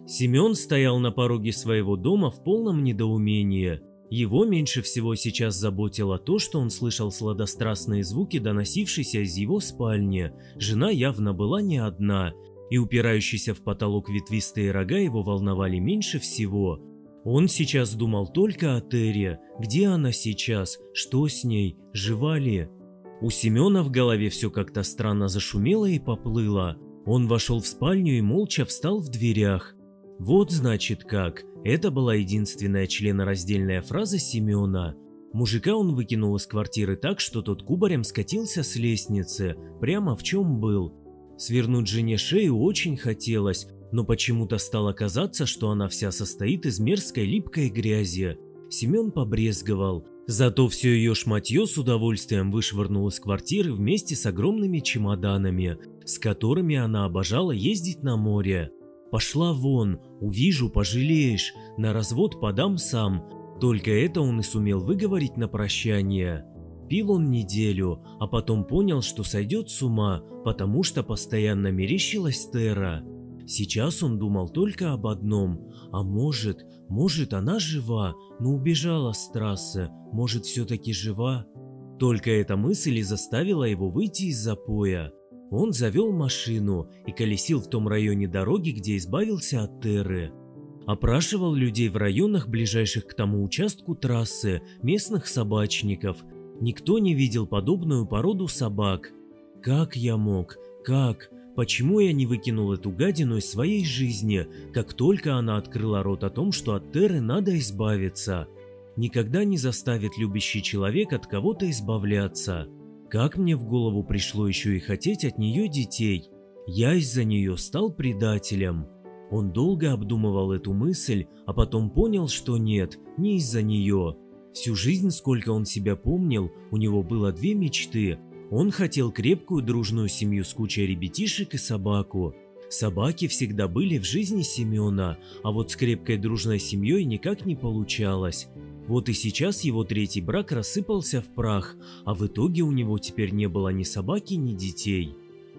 Семен стоял на пороге своего дома в полном недоумении. Его меньше всего сейчас заботило то, что он слышал сладострастные звуки, доносившиеся из его спальни. Жена явно была не одна, и упирающиеся в потолок ветвистые рога его волновали меньше всего. Он сейчас думал только о Терре. Где она сейчас? Что с ней? Жива ли? У Семена в голове все как-то странно зашумело и поплыло. Он вошел в спальню и молча встал в дверях. Вот значит как. Это была единственная членораздельная фраза Семена. Мужика он выкинул из квартиры так, что тот кубарем скатился с лестницы, прямо в чем был. Свернуть жене шею очень хотелось, но почему-то стало казаться, что она вся состоит из мерзкой липкой грязи. Семен побрезговал. Зато все ее шматье с удовольствием вышвырнул из квартиры вместе с огромными чемоданами, с которыми она обожала ездить на море. «Пошла вон, увижу, пожалеешь, на развод подам сам». Только это он и сумел выговорить на прощание. Пил он неделю, а потом понял, что сойдет с ума, потому что постоянно мерещилась Терра. Сейчас он думал только об одном: а может она жива, но убежала с трассы, может все-таки жива? Только эта мысль и заставила его выйти из запоя. Он завел машину и колесил в том районе дороги, где избавился от Терры. Опрашивал людей в районах, ближайших к тому участку трассы, местных собачников. Никто не видел подобную породу собак. Как я мог? Как? Почему я не выкинул эту гадину из своей жизни, как только она открыла рот о том, что от Терры надо избавиться? Никогда не заставит любящий человек от кого-то избавляться. Как мне в голову пришло еще и хотеть от нее детей? Я из-за нее стал предателем. Он долго обдумывал эту мысль, а потом понял, что нет, не из-за нее. Всю жизнь, сколько он себя помнил, у него было две мечты. Он хотел крепкую дружную семью с кучей ребятишек и собаку. Собаки всегда были в жизни Семена, а вот с крепкой дружной семьей никак не получалось. Вот и сейчас его третий брак рассыпался в прах, а в итоге у него теперь не было ни собаки, ни детей.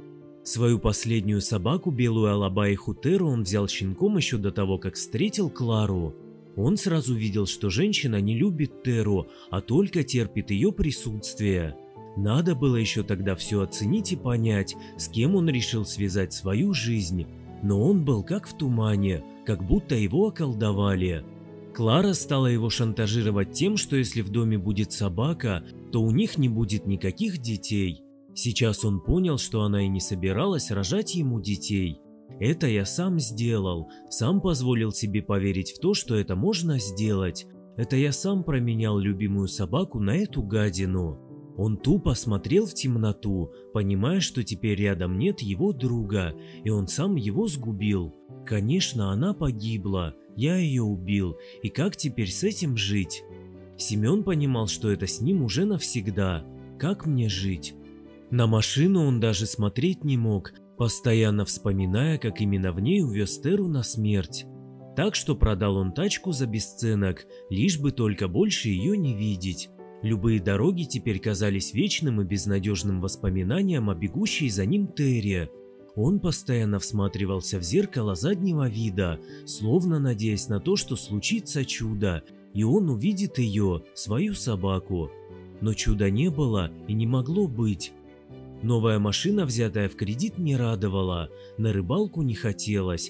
Свою последнюю собаку, белую алабаиху Терру, он взял щенком еще до того, как встретил Клару. Он сразу видел, что женщина не любит Терру, а только терпит ее присутствие. Надо было еще тогда все оценить и понять, с кем он решил связать свою жизнь. Но он был как в тумане, как будто его околдовали. Клара стала его шантажировать тем, что если в доме будет собака, то у них не будет никаких детей. Сейчас он понял, что она и не собиралась рожать ему детей. Это я сам сделал, сам позволил себе поверить в то, что это можно сделать. Это я сам променял любимую собаку на эту гадину. Он тупо смотрел в темноту, понимая, что теперь рядом нет его друга, и он сам его сгубил. Конечно, она погибла, я ее убил, и как теперь с этим жить? Семен понимал, что это с ним уже навсегда. Как мне жить? На машину он даже смотреть не мог, постоянно вспоминая, как именно в ней увез Терру на смерть. Так что продал он тачку за бесценок, лишь бы только больше ее не видеть. Любые дороги теперь казались вечным и безнадежным воспоминанием о бегущей за ним Терре. Он постоянно всматривался в зеркало заднего вида, словно надеясь на то, что случится чудо, и он увидит ее, свою собаку. Но чуда не было и не могло быть. Новая машина, взятая в кредит, не радовала, на рыбалку не хотелось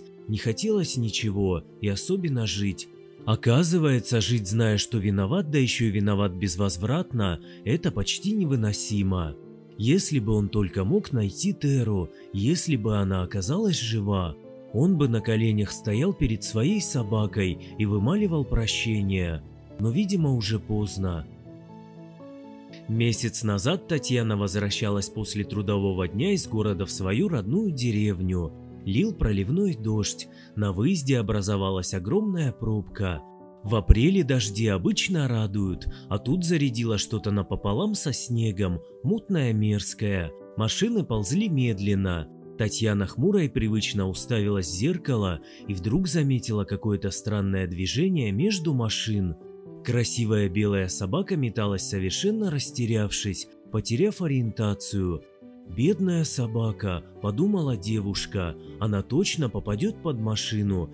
ничего, и особенно жить. Оказывается, жить, зная, что виноват, да еще и виноват безвозвратно, это почти невыносимо. Если бы он только мог найти Терру, если бы она оказалась жива, он бы на коленях стоял перед своей собакой и вымаливал прощение. Но, видимо, уже поздно. Месяц назад Татьяна возвращалась после трудового дня из города в свою родную деревню. Лил проливной дождь, на выезде образовалась огромная пробка. В апреле дожди обычно радуют, а тут зарядило что-то напополам со снегом, мутное мерзкое. Машины ползли медленно. Татьяна хмуро и привычно уставилась в зеркало и вдруг заметила какое-то странное движение между машин. Красивая белая собака металась, совершенно растерявшись, потеряв ориентацию. «Бедная собака», — подумала девушка, — «она точно попадет под машину».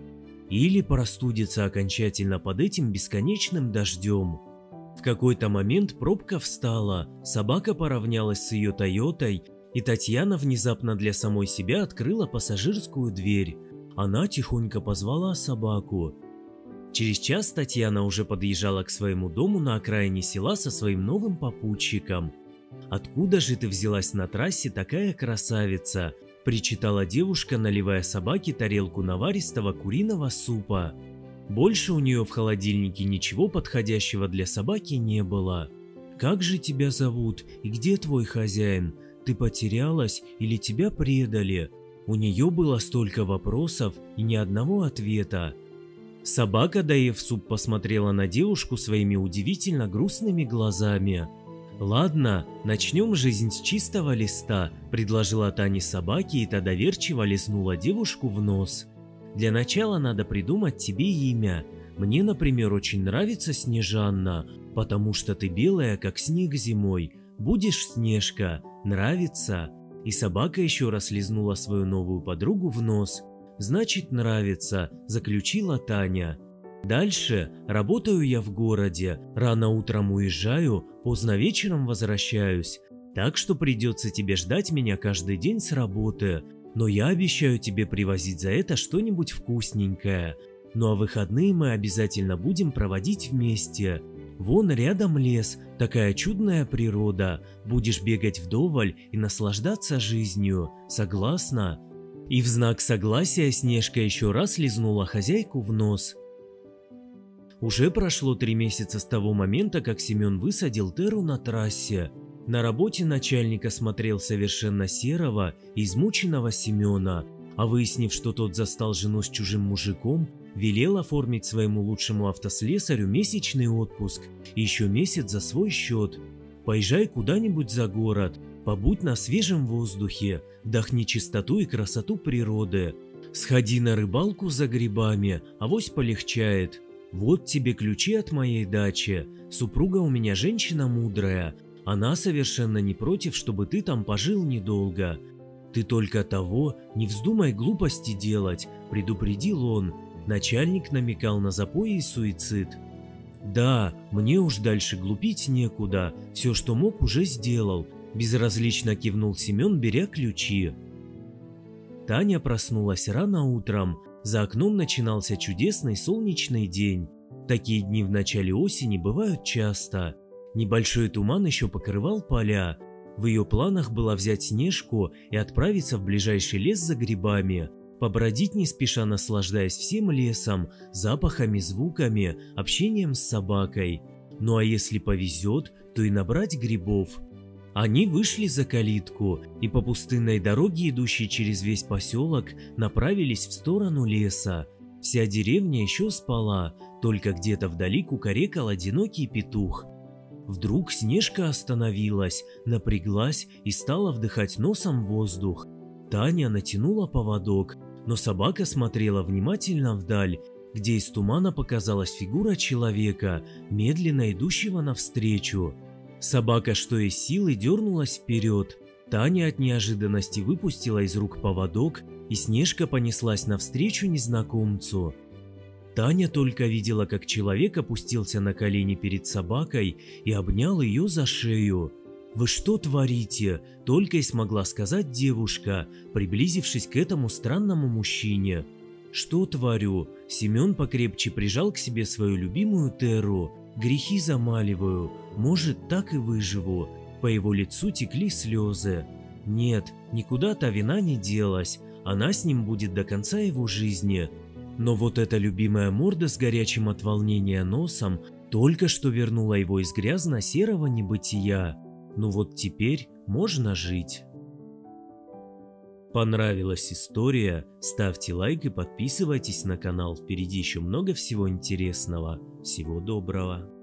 или простудится окончательно под этим бесконечным дождем. В какой-то момент пробка встала, собака поравнялась с ее Тойотой, и Татьяна внезапно для самой себя открыла пассажирскую дверь. Она тихонько позвала собаку. Через час Татьяна уже подъезжала к своему дому на окраине села со своим новым попутчиком. «Откуда же ты взялась на трассе, такая красавица?» – причитала девушка, наливая собаке тарелку наваристого куриного супа. Больше у нее в холодильнике ничего подходящего для собаки не было. «Как же тебя зовут и где твой хозяин? Ты потерялась или тебя предали?» У нее было столько вопросов и ни одного ответа. Собака, доев суп, посмотрела на девушку своими удивительно грустными глазами. «Ладно, начнем жизнь с чистого листа», – предложила Таня собаке, и та доверчиво лизнула девушку в нос. «Для начала надо придумать тебе имя. Мне, например, очень нравится Снежанна, потому что ты белая, как снег зимой. Будешь Снежка. Нравится?» И собака еще раз лизнула свою новую подругу в нос. «Значит, нравится», – заключила Таня. «Дальше работаю я в городе, рано утром уезжаю, поздно вечером возвращаюсь, так что придется тебе ждать меня каждый день с работы, но я обещаю тебе привозить за это что-нибудь вкусненькое. Ну а выходные мы обязательно будем проводить вместе. Вон рядом лес, такая чудная природа, будешь бегать вдоволь и наслаждаться жизнью, согласна?» И в знак согласия Снежка еще раз лизнула хозяйку в нос. Уже прошло 3 месяца с того момента, как Семен высадил Теру на трассе. На работе начальник осмотрел совершенно серого и измученного Семена, а выяснив, что тот застал жену с чужим мужиком, велел оформить своему лучшему автослесарю месячный отпуск и еще месяц за свой счет. «Поезжай куда-нибудь за город, побудь на свежем воздухе, вдохни чистоту и красоту природы. Сходи на рыбалку за грибами, авось полегчает. Вот тебе ключи от моей дачи. Супруга у меня женщина мудрая. Она совершенно не против, чтобы ты там пожил недолго. Ты только того не вздумай глупости делать», – предупредил он. Начальник намекал на запой и суицид. «Да, мне уж дальше глупить некуда. Все, что мог, уже сделал», – безразлично кивнул Семен, беря ключи. Таня проснулась рано утром. За окном начинался чудесный солнечный день. Такие дни в начале осени бывают часто. Небольшой туман еще покрывал поля. В ее планах было взять Снежку и отправиться в ближайший лес за грибами, побродить не спеша, наслаждаясь всем лесом, запахами, звуками, общением с собакой. Ну а если повезет, то и набрать грибов. Они вышли за калитку и по пустынной дороге, идущей через весь поселок, направились в сторону леса. Вся деревня еще спала, только где-то вдали кукарекал одинокий петух. Вдруг Снежка остановилась, напряглась и стала вдыхать носом воздух. Таня натянула поводок, но собака смотрела внимательно вдаль, где из тумана показалась фигура человека, медленно идущего навстречу. Собака, что из силы, дернулась вперед. Таня от неожиданности выпустила из рук поводок, и Снежка понеслась навстречу незнакомцу. Таня только видела, как человек опустился на колени перед собакой и обнял ее за шею. «Вы что творите?» – только и смогла сказать девушка, приблизившись к этому странному мужчине. «Что творю?» – Семен покрепче прижал к себе свою любимую Теру. «Грехи замаливаю, может, так и выживу». По его лицу текли слезы. Нет, никуда та вина не делась, она с ним будет до конца его жизни. Но вот эта любимая морда с горячим от волнения носом только что вернула его из грязно-серого небытия. Ну вот теперь можно жить. Понравилась история? Ставьте лайк и подписывайтесь на канал, впереди еще много всего интересного. Всего доброго.